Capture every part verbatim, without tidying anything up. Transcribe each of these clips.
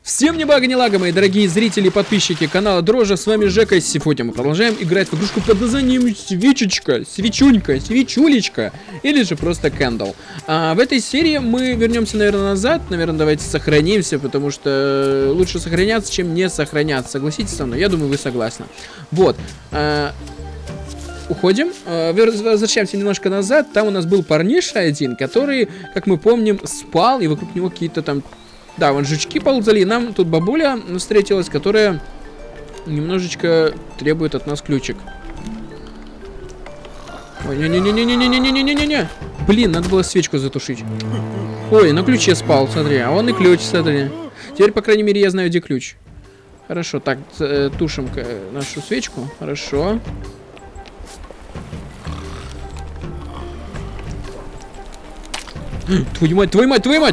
Всем не бага, не лага, мои дорогие зрители и подписчики канала Дрожжа, с вами Жека, и сегодня мы продолжаем играть в игрушку под названием Свечечка, Свечунька, Свечулечка, или же просто Кэндл. А в этой серии мы вернемся, наверное, назад, наверное, давайте сохранимся, потому что лучше сохраняться, чем не сохраняться, согласитесь со мной, я думаю, вы согласны. Вот. А Уходим, возвращаемся немножко назад, там у нас был парниша один, который, как мы помним, спал, и вокруг него какие-то там... Да, вон жучки ползали, и нам тут бабуля встретилась, которая немножечко требует от нас ключик. Ой, не-не-не-не-не-не-не-не-не-не-не. Блин, надо было свечку затушить. Ой, на ключе спал, смотри, а он и ключ, смотри. Теперь, по крайней мере, я знаю, где ключ. Хорошо, так, тушим нашу свечку, хорошо. Твою мать, твою мать, твою мать!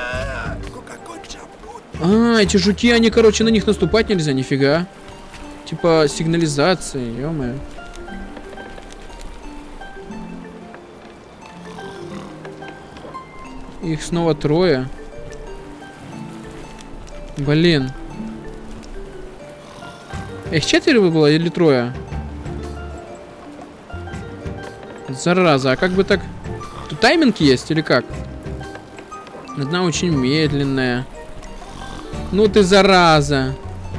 А, эти жуки, они, короче, на них наступать нельзя, нифига. Типа сигнализации, ё-моё. Их снова трое. Блин. Их четверо было или трое? Зараза, а как бы так... Тут тайминг есть или как? Одна очень медленная. Ну ты зараза.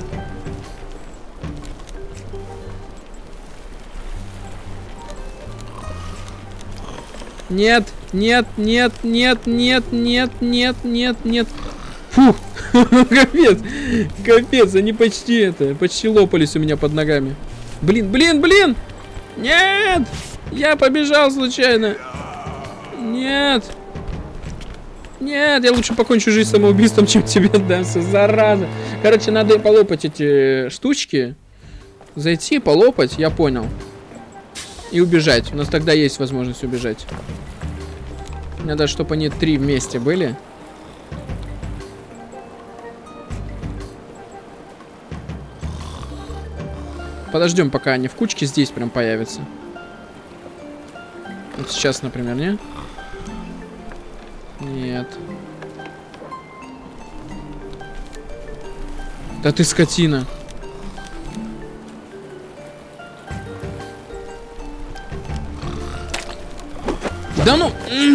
Нет, нет, нет, нет, нет, нет, нет, нет, нет. Фух, капец, капец, они почти это, почти лопались у меня под ногами. Блин, блин, блин. Нет, я побежал случайно. Нет. Нет, я лучше покончу жизнь самоубийством, чем тебе отдамся, зараза. Короче, надо полопать эти штучки. Зайти, полопать, я понял. И убежать. У нас тогда есть возможность убежать. Надо, чтобы они три вместе были. Подождем, пока они в кучке здесь прям появятся. Вот сейчас, например, не? Нет. Да ты скотина. Да ну...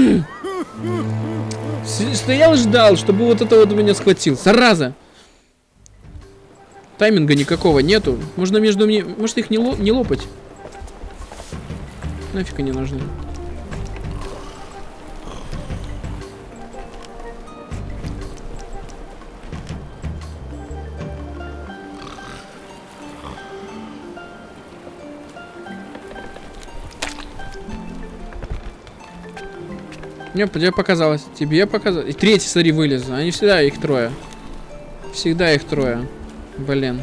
Стоял и ждал, чтобы вот это вот меня схватил. Зараза. Тайминга никакого нету. Можно между мне... Может их не, ло... не лопать? Нафиг они нужны. Мне тебе показалось. Тебе показалось. И третий, смотри, вылез. Они всегда их трое. Всегда их трое. Блин.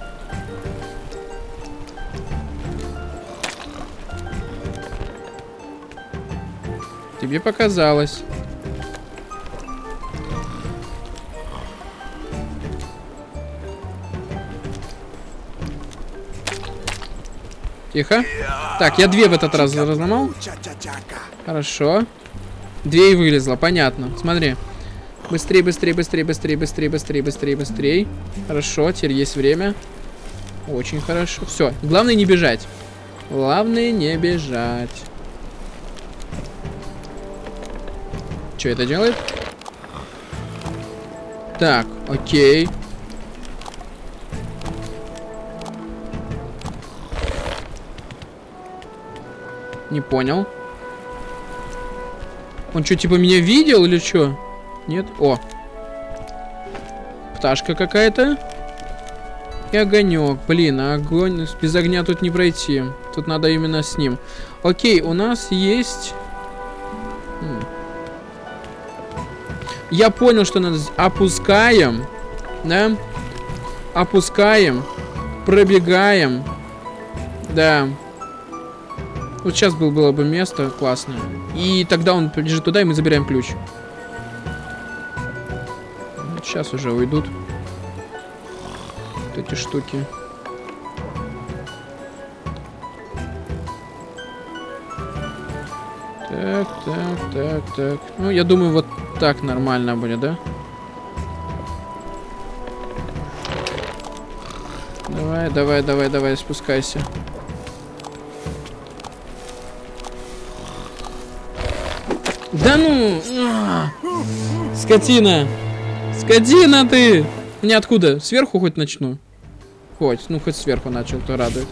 Тебе показалось. Тихо. Так, я две в этот раз разломал. Хорошо. Две и вылезла, понятно. Смотри. Быстрее, быстрее, быстрее, быстрее, быстрее, быстрее, быстрее, быстрее. Хорошо, теперь есть время. Очень хорошо. Все. Главное не бежать. Главное не бежать. Что это делает? Так, окей. Не понял. Он что, типа меня видел или что? Нет? О. Пташка какая-то. И огонек. Блин, а огонь... Без огня тут не пройти. Тут надо именно с ним. Окей, у нас есть... Я понял, что надо... Опускаем. Да? Опускаем. Пробегаем. Да. Вот сейчас был, было бы место классное. И тогда он побежит туда, и мы забираем ключ. Вот сейчас уже уйдут. Вот эти штуки. Так, так, так, так. Ну, я думаю, вот так нормально будет, да? Давай, давай, давай, давай, спускайся. Да ну! А! Скотина! Скотина ты! Ниоткуда. Сверху хоть начну? Хоть. Ну, хоть сверху начал, то радует.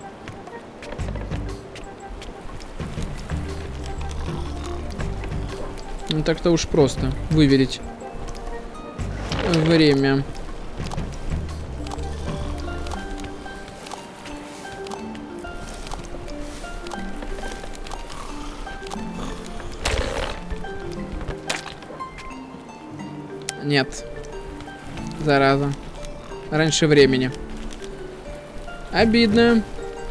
Ну, так-то уж просто. Выверить время. Нет. Зараза. Раньше времени. Обидно.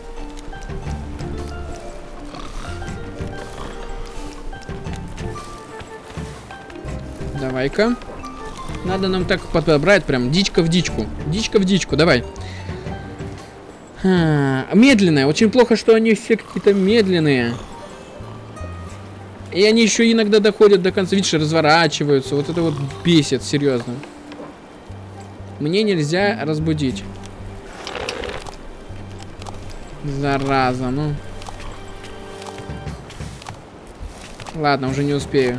Давай-ка. Надо нам так подобрать прям дичка в дичку. Дичка в дичку, давай. А, медленная. Очень плохо, что они все какие-то медленные. И они еще иногда доходят до конца. Видишь, разворачиваются. Вот это вот бесит, серьезно. Мне нельзя разбудить. Зараза, ну. Ладно, уже не успею.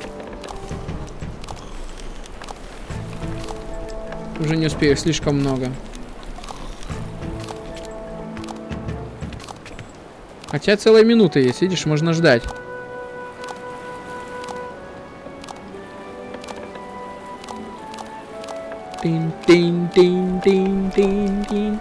Уже не успею, слишком много. Хотя целая минута есть, видишь, можно ждать. Тин-тин-тин-тин-тин-тин.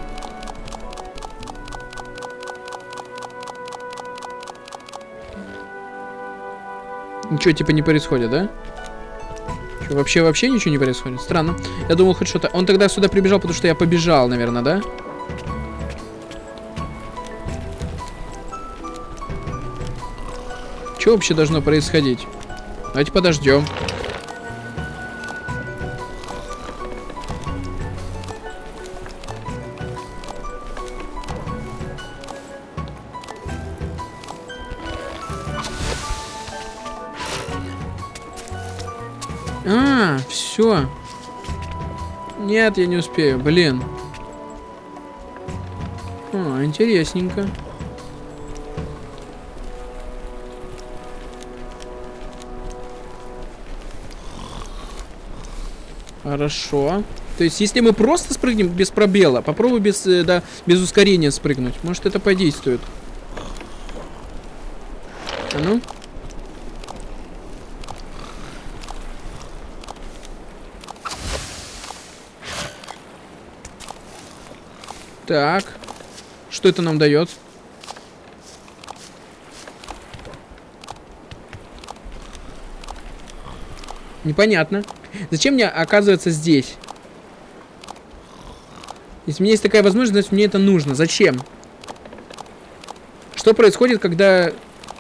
Ничего типа не происходит, да? Что, вообще вообще ничего не происходит? Странно. Я думал хоть что-то. Он тогда сюда прибежал, потому что я побежал, наверное, да? Что вообще должно происходить? Давайте подождем. А, все. Нет, я не успею, блин. А, интересненько. Хорошо. То есть, если мы просто спрыгнем без пробела, попробуй без, да, без ускорения спрыгнуть. Может, это подействует. А ну? Так. Что это нам дает? Непонятно. Зачем мне оказываться здесь? Если у меня есть такая возможность, значит, мне это нужно. Зачем? Что происходит, когда...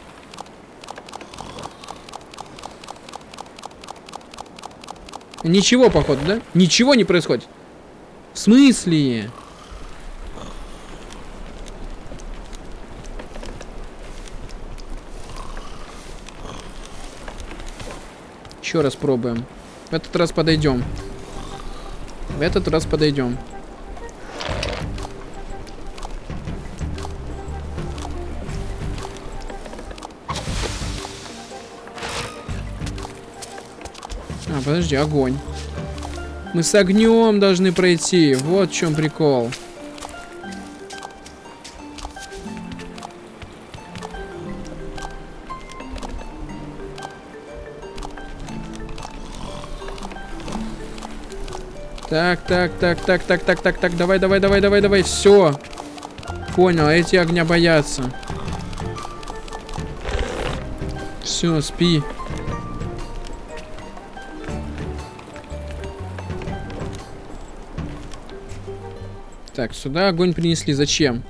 Ничего, походу, да? Ничего не происходит. В смысле? Еще раз пробуем. В этот раз подойдем. В этот раз подойдем. А, подожди, огонь. Мы с огнем должны пройти. Вот в чем прикол. Так, так, так, так, так, так, так, так, давай, давай, давай, давай, давай, все. Понял, эти огня боятся. Все, спи. Так, сюда огонь принесли. Зачем?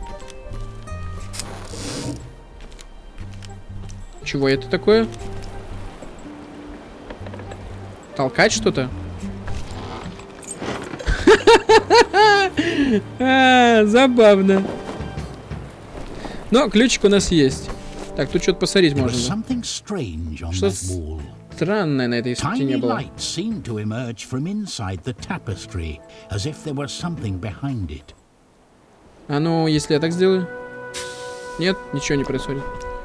Чего это такое? Толкать что-то? А, забавно. Но ключик у нас есть. Так, тут что-то посмотреть можно. Что странное на этой стене было. А ну, если я так сделаю? Нет, ничего не происходит.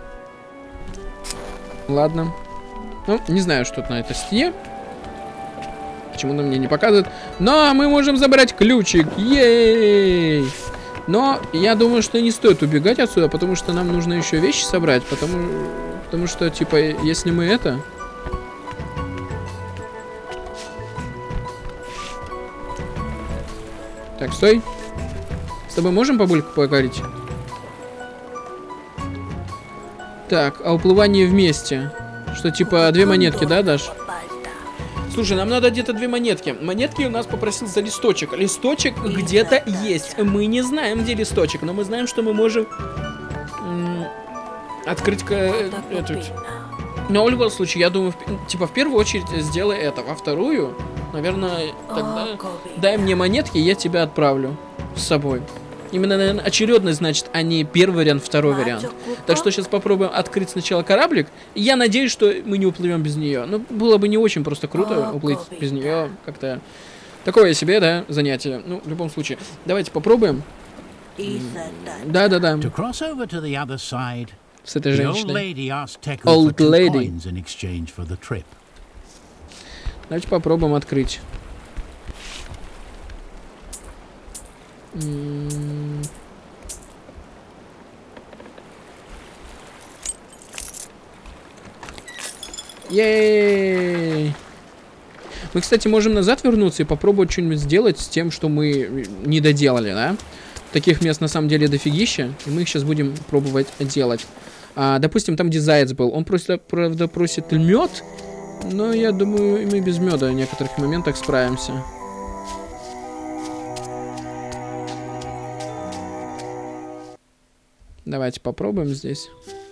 Ладно. Ну, не знаю, что тут на этой стене. Почему-то мне не показывает. Но мы можем забрать ключик. Ей! Но я думаю, что не стоит убегать отсюда, потому что нам нужно еще вещи собрать. Потому, потому что, типа, если мы это... Так, стой. С тобой можем побольше поговорить? Так, а уплывание вместе. Что, типа, две монетки, да, дашь? Слушай, нам надо где-то две монетки. Монетки у нас попросил за листочек. Листочек где-то есть. Мы не знаем, где листочек, но мы знаем, что мы можем открыть этот. Но в любом случае, я думаю, в, типа, в первую очередь сделай это. Во вторую, наверное, тогда дай мне монетки, я тебя отправлю с собой. Именно, наверное, очередность, значит, а не первый вариант, второй вариант. Так что сейчас попробуем открыть сначала кораблик. Я надеюсь, что мы не уплывем без нее. Ну, было бы не очень просто круто уплыть без нее. Как-то такое себе, да, занятие. Ну, в любом случае. Давайте попробуем. Да-да-да. С этой женщиной. Old lady. Давайте попробуем открыть. Ей! Мы, кстати, можем назад вернуться и попробовать что-нибудь сделать с тем, что мы не доделали, да? Таких мест на самом деле дофигища, и мы их сейчас будем пробовать делать. А, допустим, там где заяц был, он просто, правда, просит мед, но я думаю, мы без меда в некоторых моментах справимся. Давайте попробуем здесь.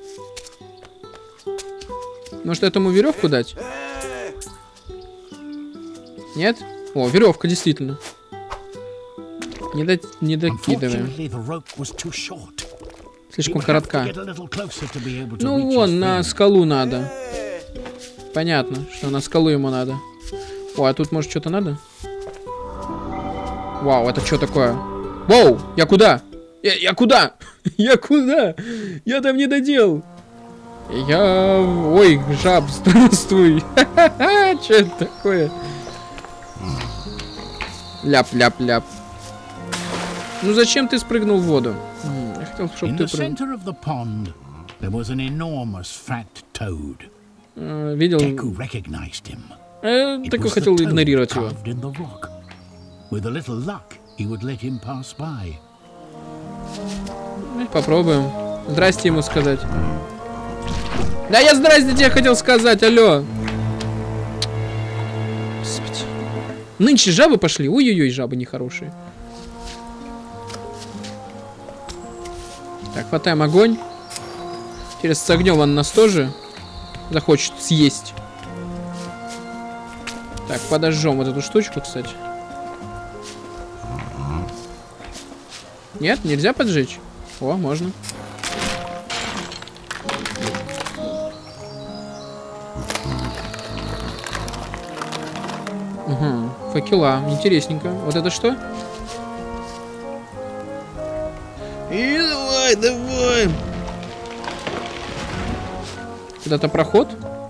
Может, этому веревку дать? Нет? О, веревка, действительно. Не, до... не докидываем. Слишком коротка. Ну, вон, на скалу надо. Понятно, что на скалу ему надо. О, а тут, может, что-то надо? Вау, это что такое? Вау, я куда? Я, я куда? Я куда? Я там не доделал. Я... Ой, жаб, здравствуй. Что это такое? Ляп-ляп-ляп. Ну зачем ты спрыгнул в воду? Я хотел, чтобы ты прыгнул. А, видел? Я так и хотел игнорировать его. Попробуем. Здрасте ему сказать. Да я здрасте тебе хотел сказать, алло. Господи. Нынче жабы пошли. Ой-ой-ой, жабы нехорошие. Так, хватаем огонь. Интересно, с огнем он нас тоже захочет съесть. Так, подожжем вот эту штучку, кстати. Нет, нельзя поджечь? О, можно. Угу, факела, интересненько. Вот это что? И давай, давай. Куда-то проход?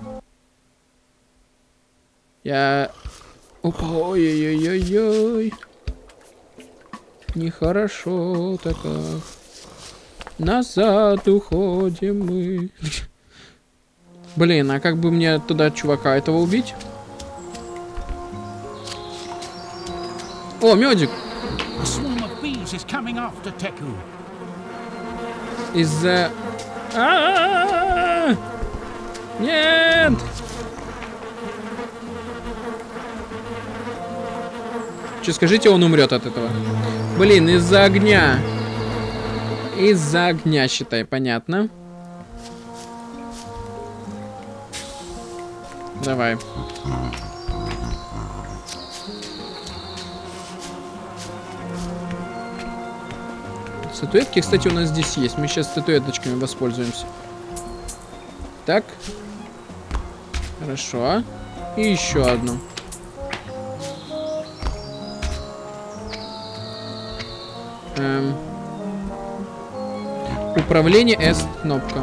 Я... Опа, ой-ой-ой-ой-ой. Нехорошо-то как. Назад уходим мы. Блин, а как бы мне туда чувака этого убить? О, медик. Из-за... А-а-а-а! Нет! Че, скажите, он умрет от этого? Блин, из-за огня. Из-за огня, считай, понятно. Давай. Статуэтки, кстати, у нас здесь есть. Мы сейчас статуэточками воспользуемся. Так. Хорошо. И еще одну. Эм. Управление S кнопка.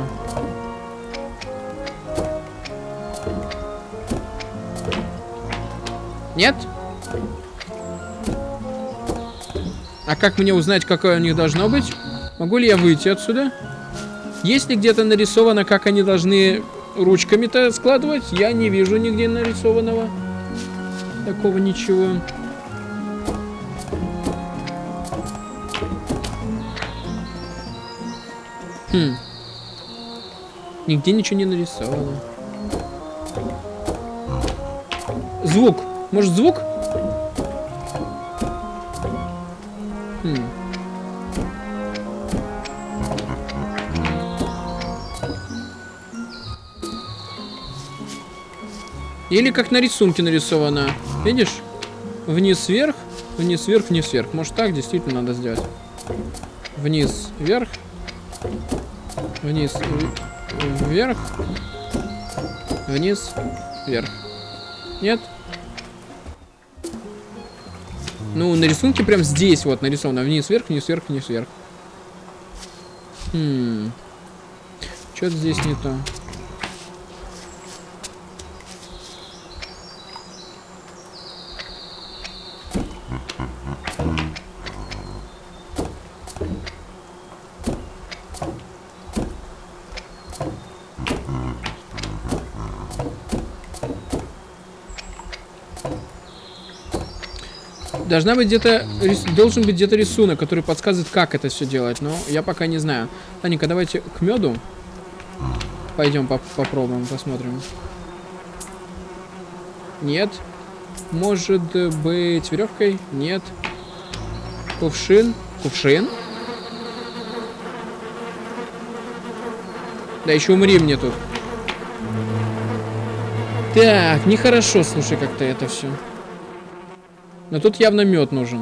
Нет? А как мне узнать, какое у них должно быть? Могу ли я выйти отсюда? Есть ли где-то нарисовано, как они должны ручками-то складывать? Я не вижу нигде нарисованного. Такого ничего. Хм. Нигде ничего не нарисовано. Звук. Может, звук? Хм. Или как на рисунке нарисовано. Видишь? Вниз, вверх, вниз, вверх, вниз, вверх. Может, так действительно надо сделать. Вниз, вверх. Вниз, вверх. Вниз, вверх. Нет? Ну, на рисунке прям здесь вот нарисовано. Вниз, вверх, вниз, вверх, вниз, вверх. Хм. Что-то здесь не то. Должна быть где-то, должен быть где-то рисунок, который подсказывает, как это все делать, но я пока не знаю. Ладненько, давайте к меду пойдем поп попробуем, посмотрим. Нет. Может быть веревкой? Нет. Кувшин? Кувшин? Да еще умри мне тут. Так, нехорошо, слушай, как-то это все. Но тут явно мед нужен.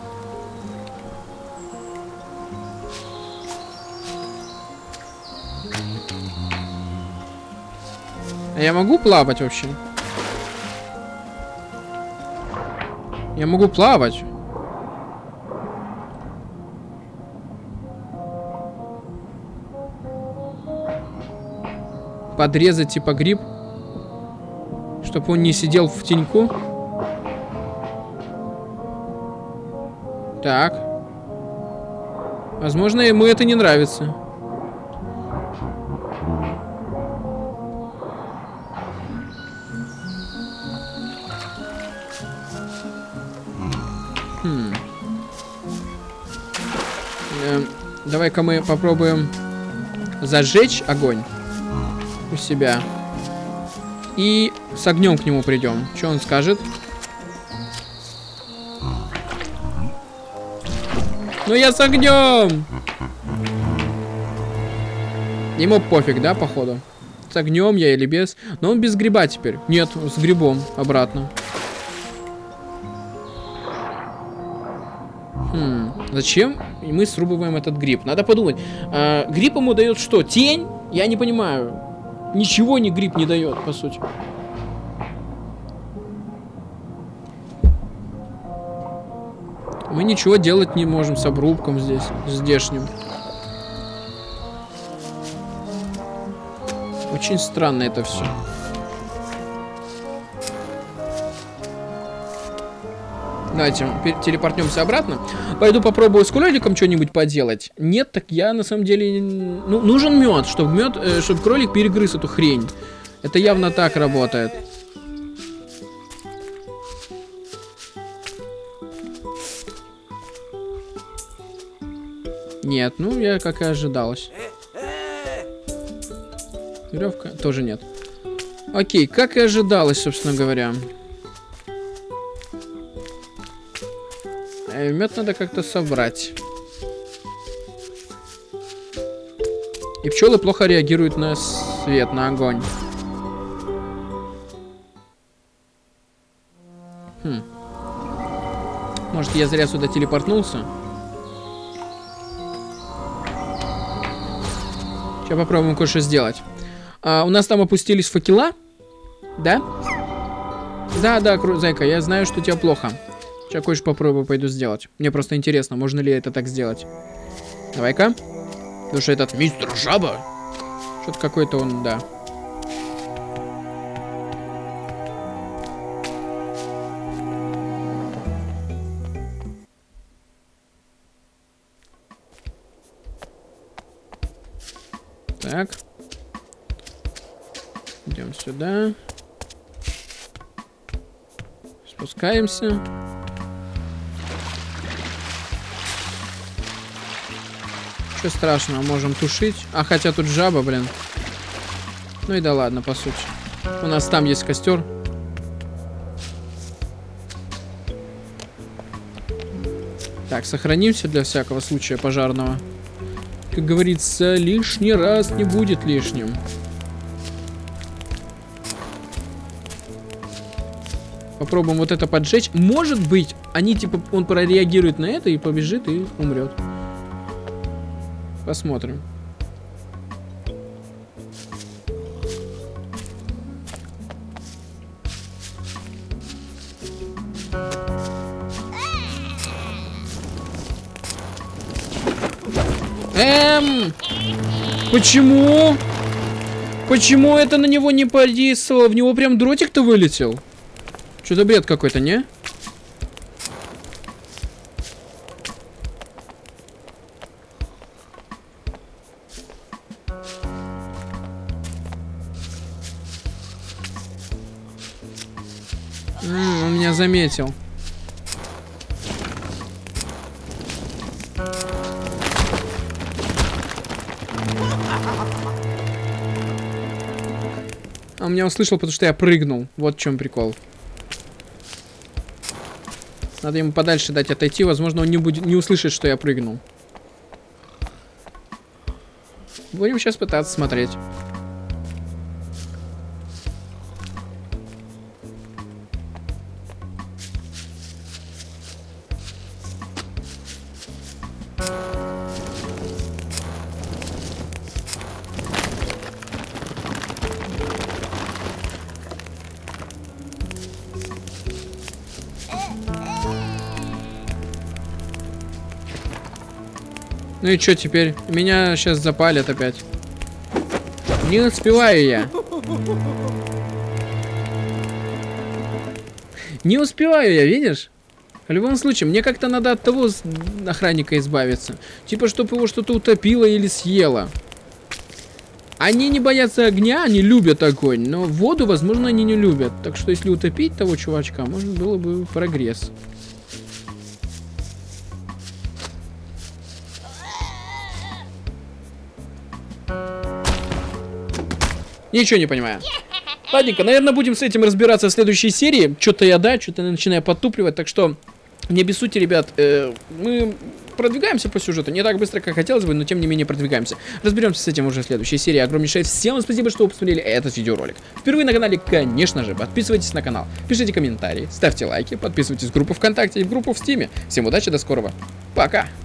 А я могу плавать вообще? Я могу плавать. Подрезать типа гриб. Чтобы он не сидел в теньку. Так. Возможно, ему это не нравится. Хм. Э, давай-ка мы попробуем зажечь огонь у себя. И с огнем к нему придем. Что он скажет? Ну я с огнем! Ему пофиг, да, походу? С огнем я или без? Но он без гриба теперь. Нет, с грибом обратно. Хм, зачем мы срубываем этот гриб? Надо подумать. А, гриб ему дает что? Тень? Я не понимаю. Ничего не гриб не дает, по сути. Мы ничего делать не можем с обрубком здесь, здешним. Очень странно это все. Давайте телепортнемся обратно. Пойду попробую с кроликом что-нибудь поделать. Нет, так я на самом деле... Ну, нужен мед, чтобы мед, э, чтобы кролик перегрыз эту хрень. Это явно так работает. Нет, ну я как и ожидалось. Веревка тоже нет. Окей, как и ожидалось, собственно говоря. Э, мед надо как-то собрать. И пчелы плохо реагируют на свет, на огонь. Хм. Может, я зря сюда телепортнулся? Сейчас попробуем кое-что сделать. А, у нас там опустились факела. Да? Да, да, зайка, я знаю, что у тебя плохо. Сейчас кое-что попробую, пойду сделать. Мне просто интересно, можно ли это так сделать. Давай-ка. Потому что этот мистер Жаба, что-то какой-то он, да. Так. Идем сюда. Спускаемся. Что страшного, можем тушить. А хотя тут жаба, блин. Ну и да ладно, по сути. У нас там есть костер. Так, сохранимся для всякого случая пожарного. Как говорится, лишний раз не будет лишним. Попробуем вот это поджечь. Может быть, они типа, он прореагирует на это и побежит и умрет. Посмотрим. Эм, почему? Почему это на него не подействовало? В него прям дротик-то вылетел. Что-то бред какой-то, не? М-м, он меня заметил. А он меня услышал, потому что я прыгнул. Вот в чем прикол. Надо ему подальше дать отойти. Возможно, он не, будет, не услышит, что я прыгнул. Будем сейчас пытаться смотреть. Ну и что теперь? Меня сейчас запалят опять. Не успеваю я. Не успеваю я, видишь? В любом случае, мне как-то надо от того охранника избавиться. Типа, чтобы его что-то утопило или съело. Они не боятся огня, они любят огонь. Но воду, возможно, они не любят. Так что, если утопить того чувачка, может, было бы прогресс. Ничего не понимаю. Ладненько, наверное, будем с этим разбираться в следующей серии. Что-то я, да, что-то начинаю подтупливать. Так что не обессудьте, ребят. Э, мы продвигаемся по сюжету. Не так быстро, как хотелось бы, но тем не менее продвигаемся. Разберемся с этим уже в следующей серии. Огромнейшее всем спасибо, что вы посмотрели этот видеоролик. Впервые на канале, конечно же, подписывайтесь на канал. Пишите комментарии, ставьте лайки, подписывайтесь в группу ВКонтакте и в группу в Стиме. Всем удачи, до скорого. Пока!